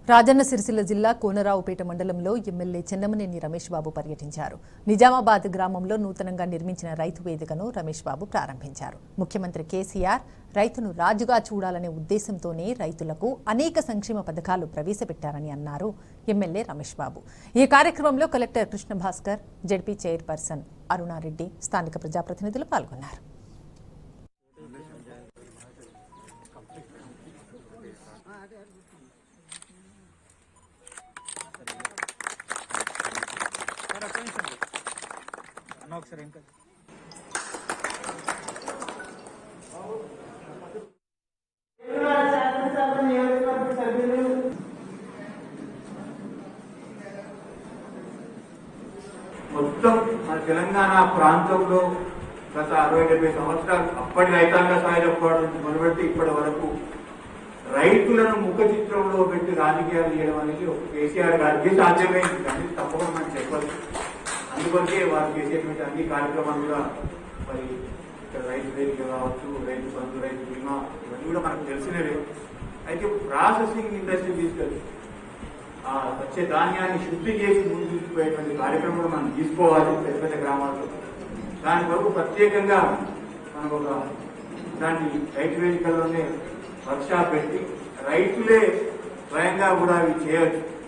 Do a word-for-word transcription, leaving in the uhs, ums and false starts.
రాజన్న సిరిసిల్ల జిల్లా కోనరావుపేట మండలంలో ఎమ్మెల్యే చెన్నమనేని రమేష్ బాబు పర్యటించారు. నిజామాబాద్ గ్రామంలో నూతనంగా నిర్మించిన రైతు వేదికను రమేష్ బాబు ప్రారంభించారు. ముఖ్యమంత్రి కేసీఆర్ రైతును రాజుగా చూడాలనే ఉద్దేశంతోనే రైతులకు అనేక సంక్షేమ పథకాలు ప్రవేశపెట్టారని అన్నారు ఎమ్మెల్యే రమేష్ బాబు. ఈ కార్యక్రమంలో collector Krishna Bhaskar, ZP chairperson Aruna Reddy, స్థానిక ప్రజాప్రతినిధులు పాల్గొన్నారు. మొత్తం మన తెలంగాణ ప్రాంతంలో గత అరవై డెబ్బై సంవత్సరాలు అప్పటి రైతాంగ సాయుధపోవడం నుంచి మొదలుపెట్టి ఇప్పటి వరకు రైతులను ముఖ చిత్రంలో పెట్టి రాజకీయాలు చేయడం అనేది ఒక కేసీఆర్ గారికి సాధ్యమైంది, కానీ తప్పకుండా మనం చెప్పదు. అందుకొరకే వారు చేసేటువంటి అన్ని కార్యక్రమాలు కూడా మరి ఇక్కడ రైతు వేదిక కావచ్చు, రైతు బంధు, రైతు బీమా, ఇవన్నీ కూడా మనకు తెలిసినవే. అయితే ప్రాసెసింగ్ ఇండస్ట్రీ తీసుకెళ్ళి ఆ వచ్చే ధాన్యాన్ని శుద్ధి చేసి ముందు తీసుకుపోయేటువంటి కార్యక్రమాలు మనం తీసుకోవాలి పెద్ద పెద్ద గ్రామాల్లో. దాని వరకు ప్రత్యేకంగా మనం ఒక దాన్ని రైతు వేదికల్లోనే వర్క్షాప్ పెట్టి రైతులే స్వయంగా కూడా అవి చేయవచ్చు.